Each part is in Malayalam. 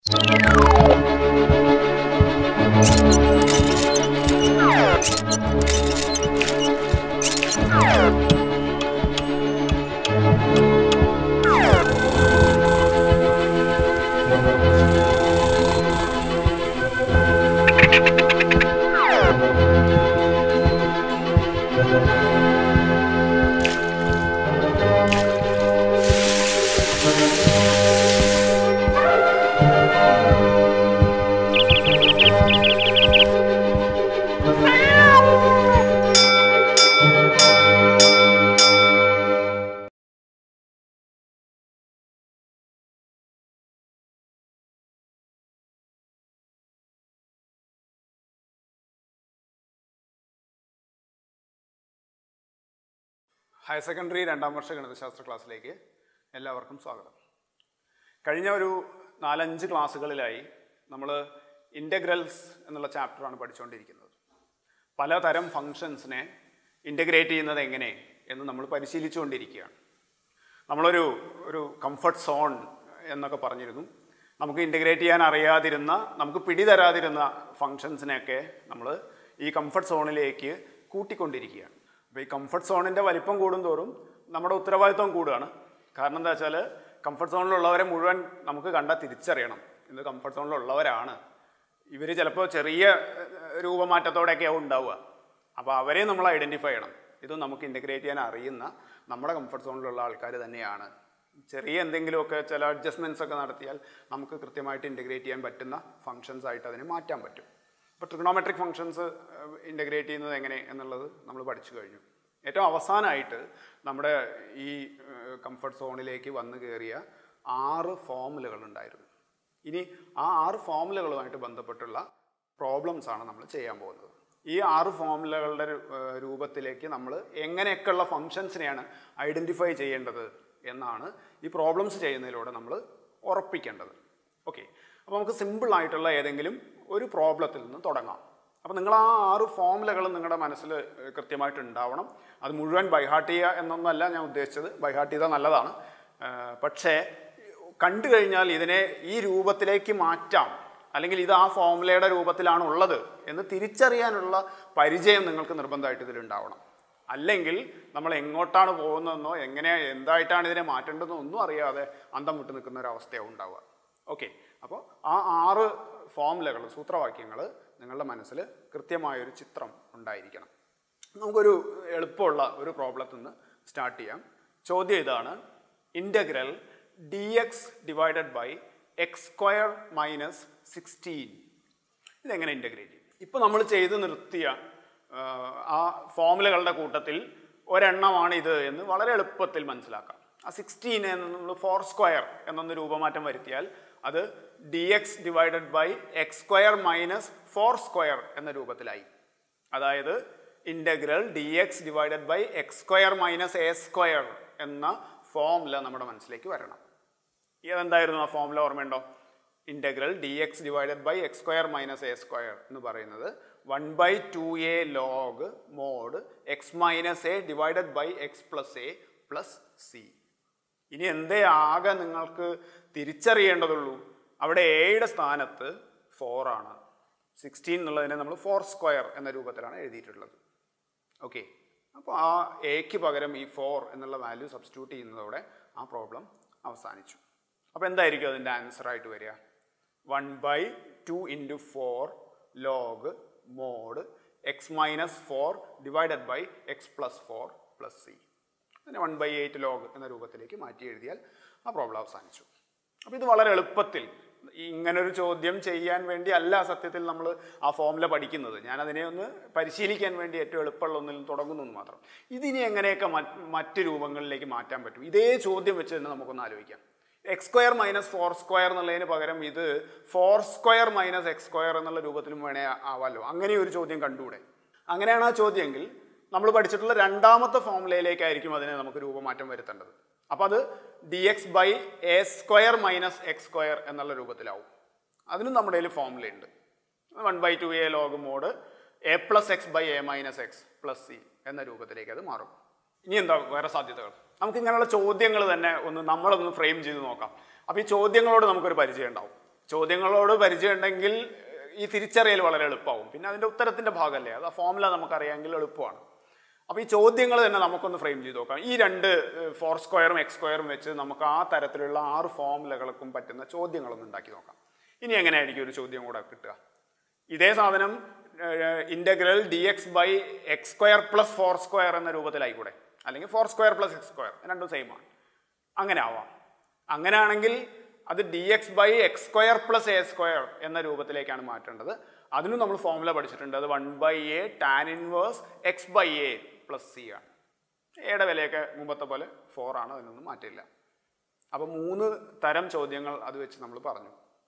ഹയർ സെക്കൻഡറി രണ്ടാം വർഷ ഗണിതശാസ്ത്ര ക്ലാസ്സിലേക്ക് എല്ലാവർക്കും സ്വാഗതം. കഴിഞ്ഞ ഒരു 4-5 ക്ലാസ്സുകളിലായി നമ്മൾ ഇൻ്റഗ്രൽസ് എന്നുള്ള ചാപ്റ്ററാണ് പഠിച്ചുകൊണ്ടിരിക്കുന്നത്. പലതരം ഫങ്ഷൻസിനെ ഇൻ്റഗ്രേറ്റ് ചെയ്യുന്നത് എങ്ങനെ എന്ന് നമ്മൾ പരിശീലിച്ചുകൊണ്ടിരിക്കുകയാണ്. നമ്മളൊരു കംഫർട്ട് സോൺ എന്നൊക്കെ പറഞ്ഞിരുന്നു. നമുക്ക് ഇൻ്റഗ്രേറ്റ് ചെയ്യാൻ അറിയാതിരുന്ന, നമുക്ക് പിടിതരാതിരുന്ന ഫങ്ഷൻസിനെയൊക്കെ നമ്മൾ ഈ കംഫർട്ട് സോണിലേക്ക് കൂട്ടിക്കൊണ്ടിരിക്കുകയാണ്. അപ്പോൾ ഈ കംഫർട്ട് സോണിൻ്റെ വലിപ്പം കൂടുന്തോറും നമ്മുടെ ഉത്തരവാദിത്വം കൂടുകയാണ്. കാരണം എന്താ വെച്ചാൽ കംഫർട്ട് സോണിലുള്ളവരെ മുഴുവൻ നമുക്ക് കണ്ടാൽ തിരിച്ചറിയണം. ഇത് കംഫർട്ട് സോണിലുള്ളവരാണ്, ഇവർ ചിലപ്പോൾ ചെറിയ രൂപമാറ്റത്തോടെയൊക്കെയാവും ഉണ്ടാവുക. അപ്പോൾ അവരെ നമ്മൾ ഐഡൻറ്റിഫൈ ചെയ്യണം. ഇത് നമുക്ക് ഇൻ്റഗ്രേറ്റ് ചെയ്യാൻ അറിയുന്ന നമ്മുടെ കംഫർട്ട് സോണിലുള്ള ആൾക്കാർ തന്നെയാണ്. ചെറിയ എന്തെങ്കിലുമൊക്കെ ചില അഡ്ജസ്റ്റ്മെൻറ്റ്സ് ഒക്കെ നടത്തിയാൽ നമുക്ക് കൃത്യമായിട്ട് ഇൻ്റഗ്രേറ്റ് ചെയ്യാൻ പറ്റുന്ന ഫങ്ഷൻസ് ആയിട്ട് അതിനെ മാറ്റാൻ പറ്റും. ഇപ്പോൾ ട്രിഗണോമെട്രിക് ഫങ്ഷൻസ് ഇൻ്റഗ്രേറ്റ് ചെയ്യുന്നത് എങ്ങനെ എന്നുള്ളത് നമ്മൾ പഠിച്ചു കഴിഞ്ഞു. ഏറ്റവും അവസാനമായിട്ട് നമ്മുടെ ഈ കംഫർട്ട് സോണിലേക്ക് വന്നു കയറിയ 6 ഫോമുലകൾ ഉണ്ടായിരുന്നു. ഇനി ആ 6 ഫോമുലകളുമായിട്ട് ബന്ധപ്പെട്ടുള്ള പ്രോബ്ലംസാണ് നമ്മൾ ചെയ്യാൻ പോകുന്നത്. ഈ 6 ഫോമുലകളുടെ രൂപത്തിലേക്ക് നമ്മൾ എങ്ങനെയൊക്കെയുള്ള ഫങ്ഷൻസിനെയാണ് ഐഡൻറ്റിഫൈ ചെയ്യേണ്ടത് എന്നാണ് ഈ പ്രോബ്ലംസ് ചെയ്യുന്നതിലൂടെ നമ്മൾ ഉറപ്പിക്കേണ്ടത്. ഓക്കെ, അപ്പോൾ നമുക്ക് സിമ്പിളായിട്ടുള്ള ഏതെങ്കിലും ഒരു പ്രോബ്ലത്തിൽ നിന്ന് തുടങ്ങാം. അപ്പോൾ നിങ്ങൾ ആ 6 ഫോമുലകൾ നിങ്ങളുടെ മനസ്സിൽ കൃത്യമായിട്ട് ഉണ്ടാവണം. അത് മുഴുവൻ ബൈഹാർട്ട് ചെയ്യുക എന്നൊന്നല്ല ഞാൻ ഉദ്ദേശിച്ചത്. ബൈഹാർട്ട് ചെയ്താൽ നല്ലതാണ്, പക്ഷേ കണ്ടു കഴിഞ്ഞാൽ ഇതിനെ ഈ രൂപത്തിലേക്ക് മാറ്റാം, അല്ലെങ്കിൽ ഇത് ആ ഫോമുലയുടെ രൂപത്തിലാണ് ഉള്ളത് എന്ന് തിരിച്ചറിയാനുള്ള പരിചയം നിങ്ങൾക്ക് നിർബന്ധമായിട്ട് ഇതിലുണ്ടാവണം. അല്ലെങ്കിൽ നമ്മൾ എങ്ങോട്ടാണ് പോകുന്നതെന്നോ എന്തായിട്ടാണ് ഇതിനെ മാറ്റേണ്ടതെന്നോ ഒന്നും അറിയാതെ അന്തം വിട്ട് നിൽക്കുന്ന ഒരവസ്ഥയാണ് ഉണ്ടാവുക. ഓക്കെ, അപ്പോൾ ആ 6 ഫോമുലകൾ, സൂത്രവാക്യങ്ങൾ നിങ്ങളുടെ മനസ്സിൽ കൃത്യമായൊരു ചിത്രം ഉണ്ടായിരിക്കണം. നമുക്കൊരു എളുപ്പമുള്ള ഒരു പ്രോബ്ലത്തിൽ നിന്ന് സ്റ്റാർട്ട് ചെയ്യാം. ചോദ്യം ഇതാണ്: integral dx divided by x² minus 16. ഇതെങ്ങനെ ഇൻ്റഗ്രേറ്റ് ചെയ്യും? ഇപ്പോൾ നമ്മൾ ചെയ്ത് നിർത്തിയ ആ ഫോമുലകളുടെ കൂട്ടത്തിൽ ഒരെണ്ണമാണ് ഇത് എന്ന് വളരെ എളുപ്പത്തിൽ മനസ്സിലാക്കാം. ആ 16 നമ്മൾ 4² എന്നൊന്ന് രൂപമാറ്റം വരുത്തിയാൽ അത് dx divided by x² minus 4² എന്ന രൂപത്തിലായി. അതായത് integral dx divided by x² minus a² എന്ന ഫോമുല നമ്മുടെ മനസ്സിലേക്ക് വരണം. ഇതെന്തായിരുന്നു ആ ഫോമുല? ഓർമ്മയുണ്ടോ? Integral dx divided by x² minus a² എന്ന് പറയുന്നത് 1/2a log mod x minus a divided by x plus a plus c. ഇനി എന്തേ ആകെ നിങ്ങൾക്ക് തിരിച്ചറിയേണ്ടതുള്ളൂ? അവിടെ എയുടെ സ്ഥാനത്ത് 4 ആണ്. 16 എന്നുള്ളതിനെ നമ്മൾ 4² എന്ന രൂപത്തിലാണ് എഴുതിയിട്ടുള്ളത്. ഓക്കെ, അപ്പോൾ ആ എക്ക് പകരം ഈ 4 എന്നുള്ള വാല്യൂ സബ്സ്റ്റിറ്റ്യൂട്ട് ചെയ്യുന്നതോടെ ആ പ്രോബ്ലം അവസാനിച്ചു. അപ്പോൾ എന്തായിരിക്കും അതിൻ്റെ ആൻസറായിട്ട് വരിക? 1/2 × 4 log mod x minus 4 divided by x plus 4 plus c. അതിനെ 1/8 ലോഗ് എന്ന രൂപത്തിലേക്ക് മാറ്റി എഴുതിയാൽ ആ പ്രോബ്ലം അവസാനിച്ചു. അപ്പോൾ ഇത് വളരെ എളുപ്പത്തിൽ, ഇങ്ങനൊരു ചോദ്യം ചെയ്യാൻ വേണ്ടി അല്ല സത്യത്തിൽ നമ്മൾ ആ ഫോമുല പഠിക്കുന്നത്. ഞാനതിനെ ഒന്ന് പരിശീലിക്കാൻ വേണ്ടി ഏറ്റവും എളുപ്പമുള്ള ഒന്നിൽ തുടങ്ങുന്നു എന്ന് മാത്രം. ഇതിനി എങ്ങനെയൊക്കെ മറ്റ് രൂപങ്ങളിലേക്ക് മാറ്റാൻ പറ്റും? ഇതേ ചോദ്യം വെച്ച് തന്നെ നമുക്കൊന്ന് ആലോചിക്കാം. x² മൈനസ് 4² എന്നുള്ളതിന് പകരം ഇത് 4² മൈനസ് x² എന്നുള്ള രൂപത്തിലും വേണേ ആവാമല്ലോ. അങ്ങനെ ഒരു ചോദ്യം കണ്ടുകൂടെ? അങ്ങനെയാണ് ആ ചോദ്യമെങ്കിൽ നമ്മൾ പഠിച്ചിട്ടുള്ള രണ്ടാമത്തെ ഫോമുലയിലേക്കായിരിക്കും അതിനെ നമുക്ക് രൂപമാറ്റം വരുത്തേണ്ടത്. അപ്പോൾ അത് dx by a² minus x² എന്നുള്ള രൂപത്തിലാവും. അതിനും നമ്മുടെ കയ്യിൽ ഫോമുലയുണ്ട്. 1/2a log mod a plus x by a minus x plus c എന്ന രൂപത്തിലേക്ക് അത് മാറും. ഇനി എന്താ വേറെ സാധ്യതകൾ? നമുക്ക് ഇങ്ങനെയുള്ള ചോദ്യങ്ങൾ തന്നെ നമ്മളൊന്ന് ഫ്രെയിം ചെയ്ത് നോക്കാം. അപ്പോൾ ഈ ചോദ്യങ്ങളോട് നമുക്കൊരു പരിചയം ഉണ്ടാവും. ചോദ്യങ്ങളോട് പരിചയം ഉണ്ടെങ്കിൽ ഈ തിരിച്ചറിയൽ വളരെ എളുപ്പമാവും. പിന്നെ അതിൻ്റെ ഉത്തരത്തിൻ്റെ ഭാഗമല്ലേ, അത് ആ ഫോർമുല നമുക്കറിയാമെങ്കിൽ എളുപ്പമാണ്. അപ്പോൾ ഈ ചോദ്യങ്ങൾ തന്നെ നമുക്കൊന്ന് ഫ്രെയിം ചെയ്ത് നോക്കാം. ഈ രണ്ട് ഫോർ സ്ക്വയറും എക്സ് സ്ക്വയറും വെച്ച് നമുക്ക് ആ തരത്തിലുള്ള 6 ഫോർമുലകൾക്കും പറ്റുന്ന ചോദ്യങ്ങളൊന്നും ഉണ്ടാക്കി നോക്കാം. ഇനി എങ്ങനെയായിരിക്കും ഒരു ചോദ്യം കൂടെ കിട്ടുക? ഇതേ സാധനം integral D X by X square plus 4 square എന്ന രൂപത്തിലായിക്കൂടെ, അല്ലെങ്കിൽ 4 സ്ക്വയർ പ്ലസ് എക്സ് സ്ക്വയർ, രണ്ടും സെയിം ആണ്. അങ്ങനെ ആവാം. അങ്ങനെയാണെങ്കിൽ അത് D X by X square plus A square എന്ന രൂപത്തിലേക്കാണ് മാറ്റേണ്ടത്. അതിനും നമ്മൾ ഫോർമുല പഠിച്ചിട്ടുണ്ട്. അത് 1/a tan inverse X by A plus C ആണ്. എയുടെ വിലയൊക്കെ മുമ്പത്തെ പോലെ 4 ആണ്, അതിനൊന്നും മാറ്റില്ല. അപ്പോൾ 3 തരം ചോദ്യങ്ങൾ അത് വെച്ച് നമ്മൾ പറഞ്ഞു.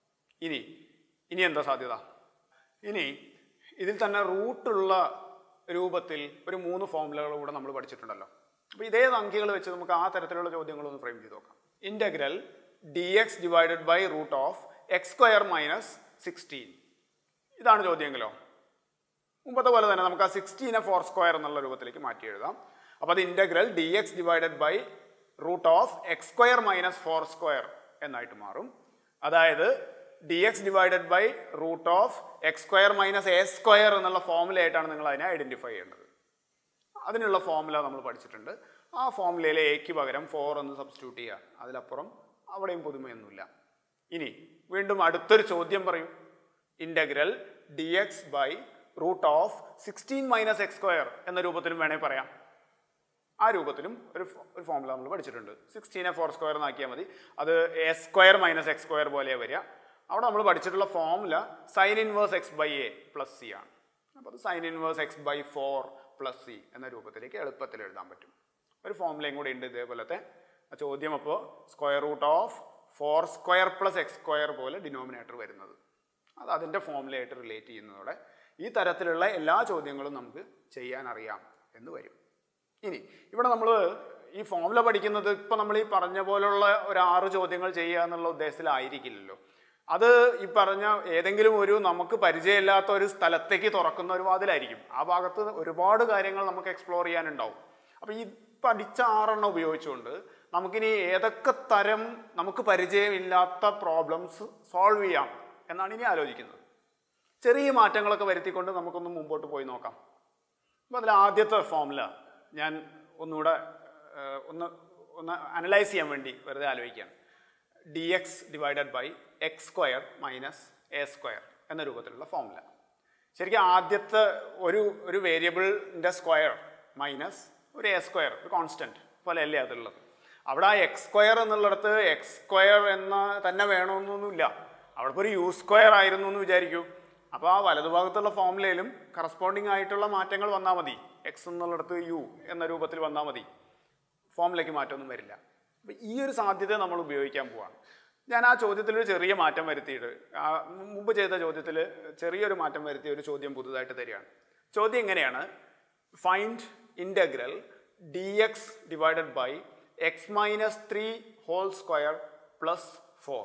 ഇനി എന്താ സാധ്യത? ഇനി ഇതിൽ തന്നെ റൂട്ടുള്ള രൂപത്തിൽ ഒരു 3 ഫോർമുലകൾ കൂടെ നമ്മൾ പഠിച്ചിട്ടുണ്ടല്ലോ. അപ്പോൾ ഇതേ സംഖ്യകൾ വെച്ച് നമുക്ക് ആ തരത്തിലുള്ള ചോദ്യങ്ങളൊന്ന് ഫ്രെയിം ചെയ്ത് നോക്കാം. Integral D X divided by root of X square minus 16. ഇതാണ് ചോദ്യമെങ്കിലോ മുമ്പത്തെ പോലെ തന്നെ നമുക്ക് ആ 16നെ 4 സ്ക്വയർ എന്നുള്ള രൂപത്തിലേക്ക് മാറ്റി എഴുതാം. അപ്പോൾ അത് integral D X divided by root of X square minus 4 square എന്നായിട്ട് മാറും. അതായത് D X divided by root of X square minus A square എന്നുള്ള ഫോർമുലയായിട്ടാണ് നിങ്ങൾ അതിനെ ഐഡൻറ്റിഫൈ ചെയ്യേണ്ടത്. അതിനുള്ള ഫോർമുല നമ്മൾ പഠിച്ചിട്ടുണ്ട്. ആ ഫോർമുലയിലെ എക്ക് പകരം 4 എന്ന് സബ്സ്റ്റിറ്റ്യൂട്ട് ചെയ്യുക. അതിലപ്പുറം അവിടെയും പുതുമയൊന്നുമില്ല. ഇനി വീണ്ടും അടുത്തൊരു ചോദ്യം പറയൂ. Integral D X by root of 16 minus X square എന്ന രൂപത്തിലും വേണേൽ പറയാം. ആ രൂപത്തിലും ഒരു ഫോർമുല നമ്മൾ പഠിച്ചിട്ടുണ്ട്. 16നെ 4 സ്ക്വയർ എന്നാക്കിയാൽ മതി. അത് A square minus X square പോലെയാണ് വരിക. അവിടെ നമ്മൾ പഠിച്ചിട്ടുള്ള formula sine inverse X by A plus C ആണ്. അപ്പോൾ അത് sine inverse X by 4 plus C എന്ന രൂപത്തിലേക്ക് എളുപ്പത്തിൽ എഴുതാൻ പറ്റും. ഒരു ഫോർമുലയും കൂടി ഉണ്ട് ഇതേപോലത്തെ. ആ ചോദ്യം അപ്പോൾ square root of 4 square plus X square പോലെ ഡിനോമിനേറ്റർ വരുന്നത്. അത് അതിൻ്റെ ഫോർമുലയായിട്ട് റിലേറ്റ് ചെയ്യുന്നതോടെ ഈ തരത്തിലുള്ള എല്ലാ ചോദ്യങ്ങളും നമുക്ക് ചെയ്യാൻ അറിയാം എന്ന് വരും. ഇനി ഇവിടെ നമ്മൾ ഈ ഫോർമുല പഠിക്കുന്നത് ഇപ്പം നമ്മൾ ഈ പറഞ്ഞ പോലുള്ള ഒരു 6 ചോദ്യങ്ങൾ ചെയ്യുക എന്നുള്ള ഉദ്ദേശത്തിലായിരിക്കില്ലല്ലോ. അത് ഈ പറഞ്ഞ ഏതെങ്കിലും ഒരു നമുക്ക് പരിചയമില്ലാത്ത ഒരു സ്ഥലത്തേക്ക് തുറക്കുന്ന ഒരു വാതിലായിരിക്കും. ആ ഭാഗത്ത് ഒരുപാട് കാര്യങ്ങൾ നമുക്ക് എക്സ്പ്ലോർ ചെയ്യാനുണ്ടാവും. അപ്പോൾ ഈ പഠിച്ച 6 എണ്ണം ഉപയോഗിച്ചുകൊണ്ട് നമുക്കിനി ഏതൊക്കെ തരം നമുക്ക് പരിചയമില്ലാത്ത പ്രോബ്ലംസ് സോൾവ് ചെയ്യാം എന്നാണ് ഇനി ആലോചിക്കുന്നത്. ചെറിയ മാറ്റങ്ങളൊക്കെ വരുത്തിക്കൊണ്ട് നമുക്കൊന്ന് മുമ്പോട്ട് പോയി നോക്കാം. അപ്പോൾ അതിൽ ആദ്യത്തെ ഫോർമുല ഞാൻ ഒന്നുകൂടെ ഒന്ന് അനലൈസ് ചെയ്യാൻ വേണ്ടി വെറുതെ ആലോചിക്കുകയാണ്. D X divided by X square minus A square എന്ന രൂപത്തിലുള്ള ഫോർമുല. ശരിക്കും ആദ്യത്തെ ഒരു വേരിയബിളിൻ്റെ സ്ക്വയർ മൈനസ് ഒരു എ സ്ക്വയർ, ഒരു കോൺസ്റ്റൻറ്റ് പോലെയല്ലേ അതുള്ളത്. അവിടെ ആ എക്സ് സ്ക്വയർ എന്നുള്ളിടത്ത് എക്സ് സ്ക്വയർ എന്ന് തന്നെ വേണമെന്നൊന്നുമില്ല. അവിടെ ഇപ്പോൾ ഒരു യു സ്ക്വയർ ആയിരുന്നു എന്ന് വിചാരിക്കൂ. അപ്പോൾ ആ വലതുഭാഗത്തുള്ള ഫോർമുലയിലും കറസ്പോണ്ടിങ് ആയിട്ടുള്ള മാറ്റങ്ങൾ വന്നാൽ മതി. എക്സ് എന്നുള്ളിടത്ത് യു എന്ന രൂപത്തിൽ വന്നാൽ മതി. ഫോർമുലയ്ക്ക് മാറ്റമൊന്നും വരില്ല. അപ്പോൾ ഈ ഒരു സാധ്യത നമ്മൾ ഉപയോഗിക്കാൻ പോവാണ്. ഞാൻ ആ ചോദ്യത്തിലൊരു ചെറിയ മാറ്റം വരുത്തിയിട്ട് മുമ്പ് ചെയ്ത ചോദ്യത്തിൽ ചെറിയൊരു മാറ്റം വരുത്തിയ ഒരു ചോദ്യം പുതുതായിട്ട് തരികയാണ്. ചോദ്യം ഇങ്ങനെയാണ്: find integral D X divided by X minus 3 whole square plus 4.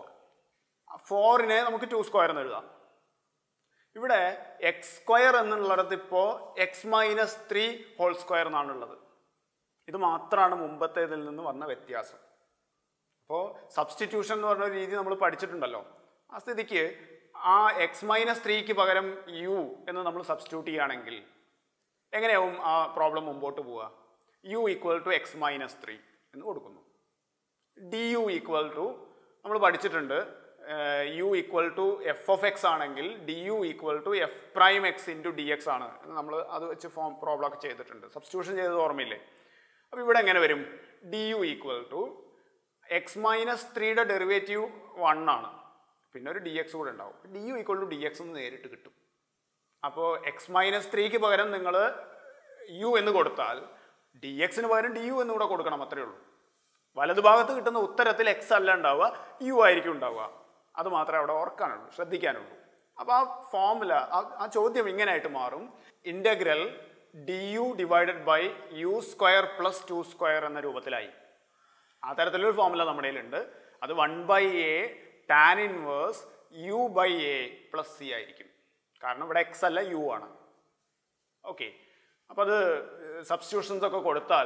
4നെ നമുക്ക് 2 സ്ക്വയർ എന്ന് എഴുതാം. ഇവിടെ എക്സ് സ്ക്വയർ എന്നുള്ളിടത്ത് ഇപ്പോൾ എക്സ് മൈനസ് 3 ഹോൾ സ്ക്വയർ എന്നാണുള്ളത്. ഇത് മാത്രമാണ് മുമ്പത്തേതിൽ നിന്ന് വന്ന വ്യത്യാസം. അപ്പോൾ സബ്സ്റ്റിറ്റ്യൂഷൻ എന്ന് പറഞ്ഞ രീതി നമ്മൾ പഠിച്ചിട്ടുണ്ടല്ലോ. ആ സ്ഥിതിക്ക് ആ എക്സ് മൈനസ് 3ക്ക് പകരം യു എന്ന് നമ്മൾ സബ്സ്റ്റിറ്റ്യൂട്ട് ചെയ്യുകയാണെങ്കിൽ എങ്ങനെയാവും ആ പ്രോബ്ലം മുമ്പോട്ട് പോവുക? U equal to X minus 3 എന്ന് കൊടുക്കുന്നു. ഡി യു ഈക്വൽ ടു നമ്മൾ പഠിച്ചിട്ടുണ്ട്. U equal to F of X ആണെങ്കിൽ D U equal to F prime X into D X ആണ്. നമ്മൾ അത് വെച്ച് പ്രോബ്ലം ഒക്കെ ചെയ്തിട്ടുണ്ട്. സബ്സ്റ്റിറ്റ്യൂഷൻ ചെയ്തത് ഓർമ്മയില്ലേ? അപ്പോൾ ഇവിടെ എങ്ങനെ വരും? D U equal to X minus 3യുടെ ഡെറിവേറ്റീവ് 1 ആണ്. പിന്നെ ഒരു ഡി എക്സ് കൂടെ ഉണ്ടാവും. D U equal to d x എന്ന് നേരിട്ട് കിട്ടും. അപ്പോൾ എക്സ് മൈനസ് 3ക്ക് പകരം നിങ്ങൾ യു എന്ന് കൊടുത്താൽ ഡി എക്സിന് പകരം ഡി യു എന്ന് കൂടെ കൊടുക്കണം. അത്രയേ ഉള്ളൂ. വലതുഭാഗത്ത് കിട്ടുന്ന ഉത്തരത്തിൽ എക്സ് അല്ല ഉണ്ടാവുക, യു ആയിരിക്കും ഉണ്ടാവുക. അത് മാത്രമേ അവിടെ ഓർക്കാനുള്ളൂ, ശ്രദ്ധിക്കാനുള്ളൂ. അപ്പോൾ ആ ഫോർമുല, ആ ചോദ്യം ഇങ്ങനെയായിട്ട് മാറും: integral d u divided by u square plus 2 square എന്ന രൂപത്തിലായി. ആ തരത്തിലൊരു ഫോർമുല നമ്മുടെ കയ്യിലുണ്ട്. അത് 1/a tan inverse u by A plus c ആയിരിക്കും. കാരണം ഇവിടെ എക്സ് അല്ല, യു ആണ്. ഓക്കെ, അപ്പോൾ അത് സബ്സ്റ്റിറ്റ്യൂഷൻസ് ഒക്കെ കൊടുത്താൽ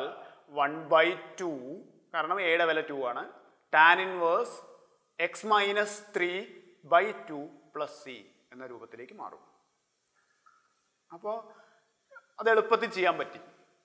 1/2, കാരണം എയുടെ വില 2 ആണ്, tan inverse x minus 3 by 2 plus C എന്ന രൂപത്തിലേക്ക് മാറും. അപ്പോൾ അത് എളുപ്പത്തിൽ ചെയ്യാൻ പറ്റി.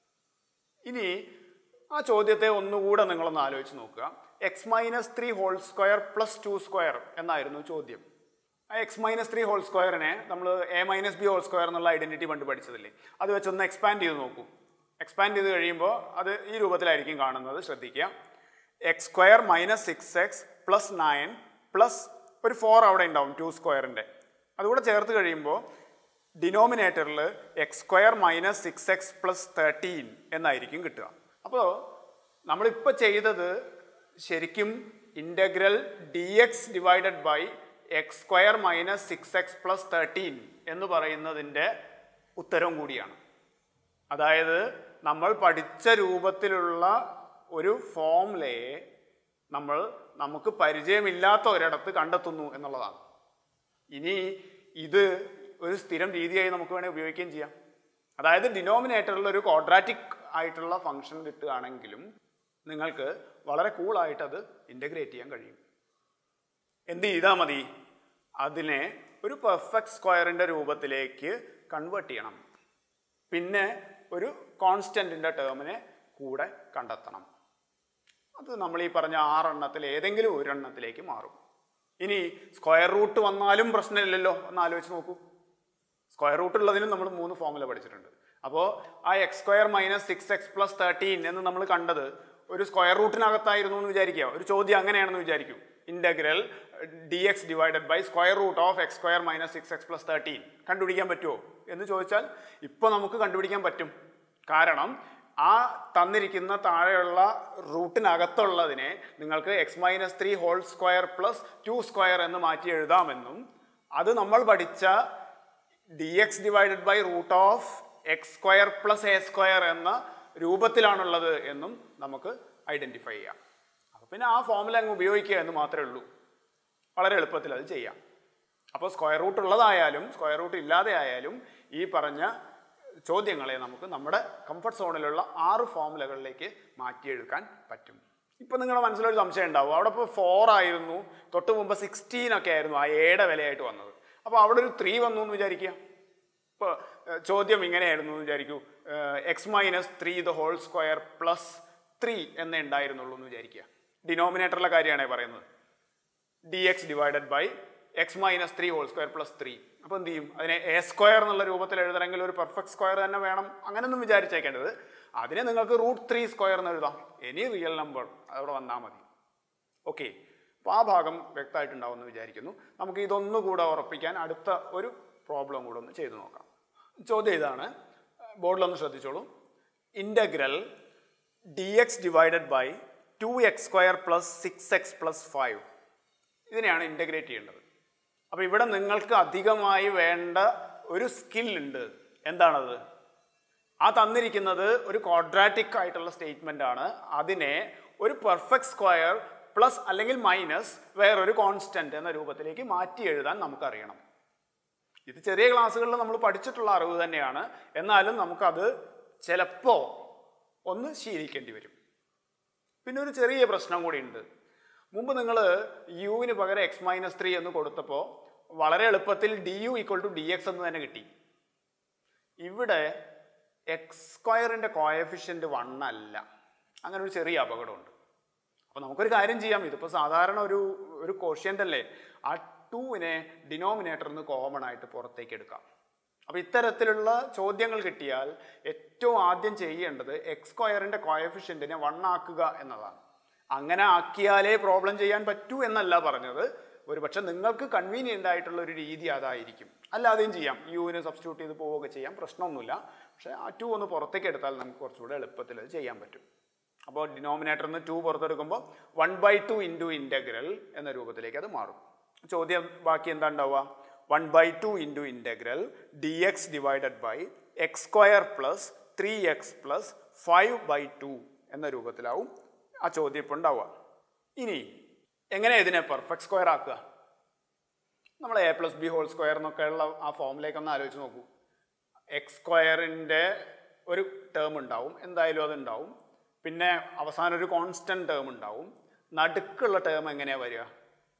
ഇനി ആ ചോദ്യത്തെ ഒന്നുകൂടെ നിങ്ങളൊന്ന് ആലോചിച്ച് നോക്കുക. X minus 3 whole square plus 2 square എന്നായിരുന്നു ചോദ്യം. ആ എക്സ് മൈനസ് 3 ഹോൾ സ്ക്വയറിനെ നമ്മൾ a minus b whole square എന്നുള്ള ഐഡന്റിറ്റി പണ്ട് പഠിച്ചതില്ലേ, അത് വെച്ചൊന്ന് എക്സ്പാൻഡ് ചെയ്ത് നോക്കൂ. എക്സ്പാൻഡ് ചെയ്ത് കഴിയുമ്പോൾ അത് ഈ രൂപത്തിലായിരിക്കും കാണുന്നത്. ശ്രദ്ധിക്കുക. X square minus 6x plus 9 plus ഒരു 4 അവിടെ ഉണ്ടാവും 2 സ്ക്വയറിൻ്റെ. അതുകൂടെ ചേർത്ത് കഴിയുമ്പോൾ ഡിനോമിനേറ്ററിൽ X square minus 6x plus 13 എന്നായിരിക്കും കിട്ടുക. അപ്പോൾ നമ്മളിപ്പോൾ ചെയ്തത് ശരിക്കും integral D X divided by X square minus 6x plus 13 എന്ന് പറയുന്നതിൻ്റെ ഉത്തരം കൂടിയാണ്. അതായത് നമ്മൾ പഠിച്ച രൂപത്തിലുള്ള ഒരു ഫോർമുലയെ നമുക്ക് പരിചയമില്ലാത്ത ഒരിടത്ത് കണ്ടെത്തുന്നു എന്നുള്ളതാണ്. ഇനി ഇത് ഒരു സ്ഥിരം രീതിയായി നമുക്ക് വേണമെങ്കിൽ ഉപയോഗിക്കുകയും ചെയ്യാം. അതായത് ഡിനോമിനേറ്ററിൽ ഒരു ക്വാഡ്രാറ്റിക് ആയിട്ടുള്ള ഫംഗ്ഷൻ കിട്ടുകയാണെങ്കിലും നിങ്ങൾക്ക് വളരെ കൂളായിട്ട് അത് ഇൻ്റഗ്രേറ്റ് ചെയ്യാൻ കഴിയും. എന്ത് ചെയ്താൽ മതി? അതിനെ ഒരു പെർഫെക്റ്റ് സ്ക്വയറിൻ്റെ രൂപത്തിലേക്ക് കൺവേർട്ട് ചെയ്യണം. പിന്നെ ഒരു കോൺസ്റ്റൻറ്റിൻ്റെ ടേമിനെ കൂടെ കണ്ടെത്തണം. അത് നമ്മൾ ഈ പറഞ്ഞ 6 എണ്ണത്തിൽ ഏതെങ്കിലും ഒരു എണ്ണത്തിലേക്ക് മാറും. ഇനി സ്ക്വയർ റൂട്ട് വന്നാലും പ്രശ്നമില്ലല്ലോ എന്ന് ആലോചിച്ച് നോക്കൂ. സ്ക്വയർ റൂട്ട് ഉള്ളതിനും നമ്മൾ 3 ഫോർമുല പഠിച്ചിട്ടുണ്ട്. അപ്പോൾ ആ X square minus 6x plus 13 എന്ന് നമ്മൾ കണ്ടത് ഒരു സ്ക്വയർ റൂട്ടിനകത്തായിരുന്നു എന്ന് വിചാരിക്കുക. ഒരു ചോദ്യം അങ്ങനെയാണെന്ന് വിചാരിക്കൂ. Integral D X divided by square root of X square minus 6x plus 13 കണ്ടുപിടിക്കാൻ പറ്റുമോ എന്ന് ചോദിച്ചാൽ ഇപ്പോൾ നമുക്ക് കണ്ടുപിടിക്കാൻ പറ്റും. കാരണം ആ തന്നിരിക്കുന്ന താഴെയുള്ള റൂട്ടിനകത്തുള്ളതിനെ നിങ്ങൾക്ക് x minus 3 whole square plus 2 square എന്ന് മാറ്റി എഴുതാമെന്നും അത് നമ്മൾ പഠിച്ച d X divided by root of X square plus A square എന്ന രൂപത്തിലാണുള്ളത് എന്നും നമുക്ക് ഐഡൻറ്റിഫൈ ചെയ്യാം. അപ്പോൾ പിന്നെ ആ ഫോർമുല അങ്ങ് ഉപയോഗിക്കുക എന്ന് മാത്രമേ ഉള്ളൂ. വളരെ എളുപ്പത്തിൽ അത് ചെയ്യാം. അപ്പോൾ സ്ക്വയർ റൂട്ട് ഉള്ളതായാലും സ്ക്വയർ റൂട്ട് ഇല്ലാതെ ആയാലും ഈ പറഞ്ഞ ചോദ്യങ്ങളെ നമുക്ക് നമ്മുടെ കംഫർട്ട് സോണിലുള്ള 6 ഫോർമുലകളിലേക്ക് മാറ്റിയെടുക്കാൻ പറ്റും. ഇപ്പം നിങ്ങളുടെ മനസ്സിലൊരു സംശയം ഉണ്ടാവും. അവിടെ ഇപ്പോൾ 4 ആയിരുന്നു, തൊട്ട് മുമ്പ് 16 ഒക്കെ ആയിരുന്നു ആ എയുടെ വിലയായിട്ട് വന്നത്. അപ്പോൾ അവിടെ ഒരു 3 വന്നു എന്ന് വിചാരിക്കുക. ഇപ്പോൾ ചോദ്യം ഇങ്ങനെയായിരുന്നു എന്ന് വിചാരിക്കൂ. X minus 3 the whole square plus 3 എന്നേ ഉണ്ടായിരുന്നുള്ളൂ എന്ന് വിചാരിക്കുക. ഡിനോമിനേറ്ററിലെ കാര്യമാണ് പറയുന്നത്. D X divided by X minus 3 whole square plus 3. അപ്പോൾ എന്ത് ചെയ്യും? അതിനെ എ സ്ക്വയർ എന്നുള്ള രൂപത്തിൽ എഴുതണമെങ്കിൽ ഒരു പെർഫെക്റ്റ് സ്ക്വയർ തന്നെ വേണം. അങ്ങനെയൊന്നും വിചാരിച്ചേക്കേണ്ടത്. അതിനെ നിങ്ങൾക്ക് റൂട്ട് 3 സ്ക്വയർ എന്ന് എഴുതാം. എനി റിയൽ നമ്പർ അതവിടെ വന്നാൽ മതി. ഓക്കെ, അപ്പോൾ ആ ഭാഗം വ്യക്തമായിട്ടുണ്ടാവുമെന്ന് വിചാരിക്കുന്നു. നമുക്ക് ഇതൊന്നുകൂടെ ഉറപ്പിക്കാൻ അടുത്ത ഒരു പ്രോബ്ലം കൂടെ ഒന്ന് ചെയ്തു നോക്കാം. ചോദ്യം ഇതാണ്, ബോർഡിലൊന്ന് ശ്രദ്ധിച്ചോളൂ. Integral D X divided by 2x square plus 6x plus 5 ഇതിനെയാണ് ഇൻ്റഗ്രേറ്റ് ചെയ്യേണ്ടത്. അപ്പോൾ ഇവിടെ നിങ്ങൾക്ക് അധികമായി വേണ്ട ഒരു സ്കില്ലുണ്ട്. എന്താണത്? ആ തന്നിരിക്കുന്നത് ഒരു ക്വാഡ്രാറ്റിക് ആയിട്ടുള്ള സ്റ്റേറ്റ്മെൻ്റ് ആണ്. അതിനെ ഒരു പെർഫെക്റ്റ് സ്ക്വയർ പ്ലസ് അല്ലെങ്കിൽ മൈനസ് വേറൊരു കോൺസ്റ്റന്റ് എന്ന രൂപത്തിലേക്ക് മാറ്റി എഴുതാൻ നമുക്കറിയണം. ഇത് ചെറിയ ക്ലാസ്സുകളിൽ നമ്മൾ പഠിച്ചിട്ടുള്ള അറിവ് തന്നെയാണ്. എന്നാലും നമുക്കത് ചിലപ്പോൾ ഒന്ന് ശീലിക്കേണ്ടി വരും. പിന്നെ ഒരു ചെറിയ പ്രശ്നം കൂടി ഉണ്ട്. മുമ്പ് നിങ്ങൾ യുവിന് പകരം എക്സ് മൈനസ് 3 എന്ന് കൊടുത്തപ്പോൾ വളരെ എളുപ്പത്തിൽ d U equal to d x എന്ന് തന്നെ കിട്ടി. ഇവിടെ എക്സ് സ്ക്വയറിൻ്റെ കോയഫിഷ്യൻ്റ് 1 അല്ല. അങ്ങനെ ഒരു ചെറിയ അപകടമുണ്ട്. അപ്പോൾ നമുക്കൊരു കാര്യം ചെയ്യാം. ഇതിപ്പോൾ സാധാരണ ഒരു കോഷ്യൻ്റ് അല്ലേ. ആ 2നെ ഡിനോമിനേറ്ററിൽ നിന്ന് കോമൺ ആയിട്ട് പുറത്തേക്ക് എടുക്കാം. അപ്പോൾ ഇത്തരത്തിലുള്ള ചോദ്യങ്ങൾ കിട്ടിയാൽ ഏറ്റവും ആദ്യം ചെയ്യേണ്ടത് എക്സ് സ്ക്വയറിൻ്റെ കോയഫിഷ്യൻറ്റിനെ 1 ആക്കുക എന്നതാണ്. അങ്ങനെ ആക്കിയാലേ പ്രോബ്ലം ചെയ്യാൻ പറ്റൂ എന്നല്ല പറഞ്ഞത്. ഒരു പക്ഷെ നിങ്ങൾക്ക് കൺവീനിയൻ്റ് ആയിട്ടുള്ള ഒരു രീതി അതായിരിക്കും. അല്ലാതെയും ചെയ്യാം. യുവിന് സബ്സ്റ്റിറ്റ്യൂട്ട് ചെയ്ത് പോവുകയൊക്കെ ചെയ്യാം, പ്രശ്നമൊന്നുമില്ല. പക്ഷേ ആ 2 ഒന്ന് പുറത്തേക്ക് എടുത്താൽ നമുക്ക് കുറച്ചുകൂടെ എളുപ്പത്തിൽ അത് ചെയ്യാൻ പറ്റും. അപ്പോൾ ഡിനോമിനേറ്ററിൽ നിന്ന് 2 പുറത്തെടുക്കുമ്പോൾ 1/2 ഇൻറ്റു ഇൻ്റഗ്രൽ എന്ന രൂപത്തിലേക്ക് അത് മാറും. ചോദ്യം ബാക്കി എന്താ ഉണ്ടാവുക? 1/2 into integral D X divided by X square plus 3x plus 5/2 എന്ന രൂപത്തിലാവും ആ ചോദ്യം ഇപ്പോൾ ഉണ്ടാവുക. ഇനി എങ്ങനെ ഇതിനെ പെർഫെക്റ്റ് സ്ക്വയർ ആക്കുക? നമ്മൾ a plus b whole square എന്നൊക്കെയുള്ള ആ ഫോമിലേക്കൊന്ന് ആലോചിച്ച് നോക്കൂ. എക്സ് സ്ക്വയറിൻ്റെ ഒരു ടേം ഉണ്ടാവും, എന്തായാലും അതുണ്ടാവും. പിന്നെ അവസാനം ഒരു കോൺസ്റ്റൻറ്റ് ടേം ഉണ്ടാവും. നടുക്കുള്ള ടേം എങ്ങനെയാണ് വരിക?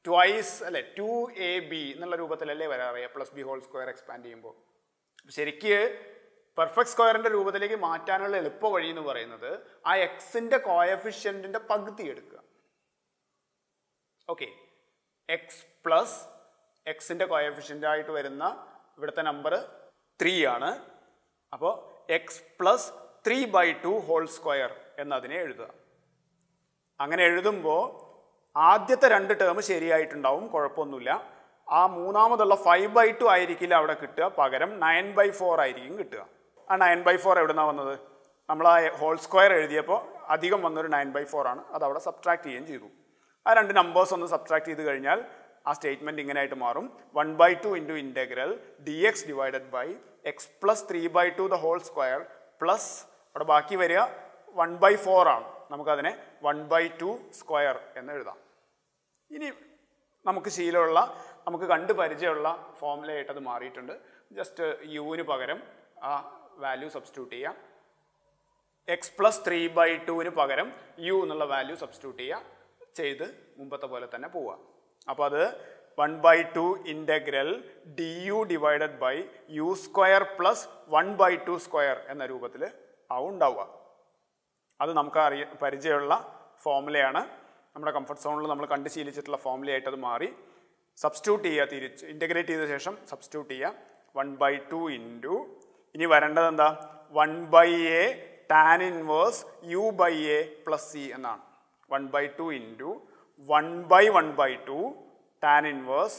ട്വൈസ് അല്ലെ 2ab എന്നുള്ള രൂപത്തിലല്ലേ വരാറ് a+b² എക്സ്പാൻഡ് ചെയ്യുമ്പോൾ. ശരിക്ക് പെർഫെക്റ്റ് സ്ക്വയറിന്റെ രൂപത്തിലേക്ക് മാറ്റാനുള്ള എളുപ്പ വഴി എന്ന് പറയുന്നത് ആ എക്സിന്റെ കോയഫിഷ്യന്റിന്റെ പകുതി എടുക്കുക. ഓക്കെ, എക്സ് പ്ലസ് എക്സിന്റെ കോയഫിഷ്യന്റ് ആയിട്ട് വരുന്ന ഇവിടുത്തെ നമ്പർ 3 ആണ്. അപ്പോൾ എക്സ് പ്ലസ് 3/2² എന്നതിനെ എഴുതുക. അങ്ങനെ എഴുതുമ്പോൾ ആദ്യത്തെ 2 ടേം ശരിയായിട്ടുണ്ടാവും, കുഴപ്പമൊന്നുമില്ല. ആ മൂന്നാമതുള്ള 5/2 ആയിരിക്കില്ല അവിടെ കിട്ടുക, പകരം 9/4 ആയിരിക്കും കിട്ടുക. ആ 9/4 എവിടെ നിന്നാണ് വന്നത്? നമ്മൾ ആ ഹോൾ സ്ക്വയർ എഴുതിയപ്പോൾ അധികം വന്നൊരു 9/4 ആണ്, അത് അവിടെ സബ്ട്രാക്ട് ചെയ്യുകയും ചെയ്തു. ആ 2 നമ്പേഴ്സ് ഒന്ന് സബ്ട്രാക്ട് ചെയ്ത് കഴിഞ്ഞാൽ ആ സ്റ്റേറ്റ്മെൻറ്റ് ഇങ്ങനെ ആയിട്ട് മാറും. 1/2 into integral dx divided by x plus 3/2² plus അവിടെ ബാക്കി വരിക 1/4 ആണ്. നമുക്കതിനെ 1/2² എന്ന് എഴുതാം. ഇനി നമുക്ക് ശീലമുള്ള, നമുക്ക് കണ്ട് പരിചയമുള്ള ഫോർമുലയായിട്ട് അത് മാറിയിട്ടുണ്ട്. ജസ്റ്റ് യുവിന് പകരം ആ വാല്യൂ സബ്സ്റ്റിറ്റ്യൂട്ട് ചെയ്യാം. എക്സ് പ്ലസ് 3/2 പകരം യു എന്നുള്ള വാല്യൂ സബ്സ്റ്റിറ്റ്യൂട്ട് ചെയ്ത് മുമ്പത്തെ പോലെ തന്നെ പോവുക. അപ്പോൾ അത് 1/2 integral du divided by u² plus 1/2² എന്ന രൂപത്തിൽ ആവും ഉണ്ടാവുക. അത് നമുക്ക് പരിചയമുള്ള ഫോർമുലയാണ്. നമ്മുടെ കംഫർട്ട് സോണിൽ നമ്മൾ കണ്ട് ശീലിച്ചിട്ടുള്ള ഫോർമുലയായിട്ട് അത് മാറി. സബ്സ്റ്റിറ്റ്യൂട്ട് ചെയ്യുക, തിരിച്ച് ഇൻറ്റഗ്രേറ്റ് ചെയ്ത ശേഷം സബ്സ്റ്റിറ്റ്യൂട്ട് ചെയ്യുക. 1/2 ഇൻറ്റു ഇനി വരേണ്ടത് എന്താ? 1/a tan inverse u/a plus c എന്നാണ്. 1/2 into 1/1/2 tan inverse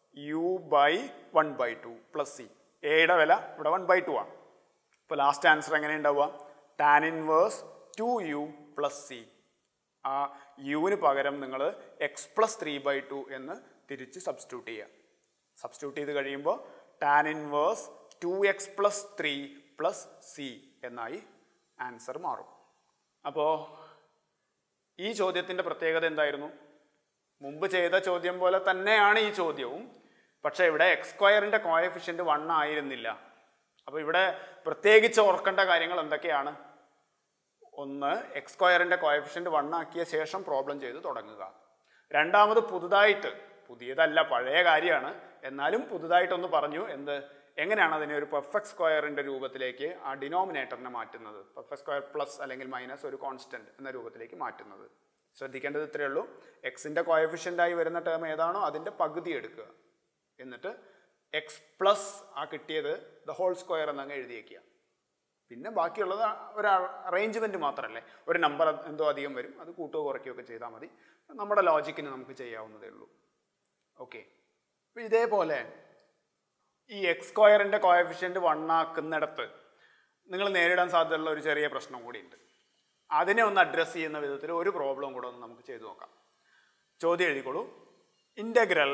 u/1/2 plus c. എയുടെ വില ഇവിടെ 1/2 ആണ്. ഇപ്പോൾ ലാസ്റ്റ് ആൻസർ എങ്ങനെ ഉണ്ടാവുക? tan inverse 2u plus c. ആ യുവിന് പകരം നിങ്ങൾ എക്സ് പ്ലസ് 3/2 എന്ന് തിരിച്ച് സബ്സ്റ്റിറ്റ്യൂട്ട് ചെയ്യുക. സബ്സ്റ്റിറ്റ്യൂട്ട് ചെയ്ത് കഴിയുമ്പോൾ tan inverse 2x plus 3 plus c എന്നായി ആൻസർ മാറും. അപ്പോൾ ഈ ചോദ്യത്തിൻ്റെ പ്രത്യേകത എന്തായിരുന്നു? മുമ്പ് ചെയ്ത ചോദ്യം പോലെ തന്നെയാണ് ഈ ചോദ്യവും, പക്ഷേ ഇവിടെ x² കോയഫിഷ്യൻറ്റ് 1 ആയിരുന്നില്ല. അപ്പോൾ ഇവിടെ പ്രത്യേകിച്ച് ഓർക്കേണ്ട കാര്യങ്ങൾ എന്തൊക്കെയാണ്? ഒന്ന്, x² കോയഫിഷ്യൻറ്റ് 1 ആക്കിയ ശേഷം പ്രോബ്ലം ചെയ്ത് തുടങ്ങുക. രണ്ടാമത്, പുതിയതല്ല, പഴയ കാര്യമാണ്, എന്നാലും പുതുതായിട്ടൊന്ന് പറഞ്ഞു. എങ്ങനെയാണ് അതിനെ ഒരു പെർഫെക്റ്റ് സ്ക്വയറിൻ്റെ രൂപത്തിലേക്ക് ആ ഡിനോമിനേറ്ററിനെ മാറ്റുന്നത്? പെർഫെക്റ്റ് സ്ക്വയർ പ്ലസ് അല്ലെങ്കിൽ മൈനസ് ഒരു കോൺസ്റ്റൻറ്റ് എന്ന രൂപത്തിലേക്ക് മാറ്റുന്നത്. ശ്രദ്ധിക്കേണ്ടത് ഇത്രയേ ഉള്ളൂ. എക്സിൻ്റെ കോയഫിഷ്യൻ്റായി വരുന്ന ടേം ഏതാണോ അതിൻ്റെ പകുതി എടുക്കുക. എന്നിട്ട് എക്സ് പ്ലസ് ആ കിട്ടിയത് ദ ഹോൾ സ്ക്വയർ എന്നങ്ങ് എഴുതി വയ്ക്കുക. പിന്നെ ബാക്കിയുള്ളത് ഒരു അറേഞ്ച്മെൻറ്റ് മാത്രമല്ലേ. ഒരു നമ്പർ എന്തോ അധികം വരും, അത് കൂട്ടുകയോ കുറയ്ക്കുകയോ ഒക്കെ ചെയ്താൽ മതി. നമ്മുടെ ലോജിക്കിന് നമുക്ക് ചെയ്യാവുന്നതേ ഉള്ളൂ. ഓക്കെ, അപ്പോൾ ഇതേപോലെ ഈ x² കോയഫിഷ്യൻറ്റ് 1 ആക്കുന്നിടത്ത് നിങ്ങൾ നേരിടാൻ സാധ്യതയുള്ള ഒരു ചെറിയ പ്രശ്നം കൂടിയുണ്ട്. അതിനെ ഒന്ന് അഡ്രസ്സ് ചെയ്യുന്ന വിധത്തിൽ ഒരു പ്രോബ്ലം കൂടെ ഒന്ന് നമുക്ക് ചെയ്തു നോക്കാം. ചോദ്യം എഴുതിക്കോളൂ. Integral